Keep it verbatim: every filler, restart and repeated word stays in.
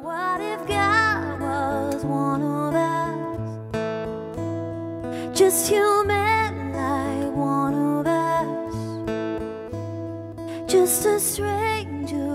What if God was one of us, just human like one of us, just a stranger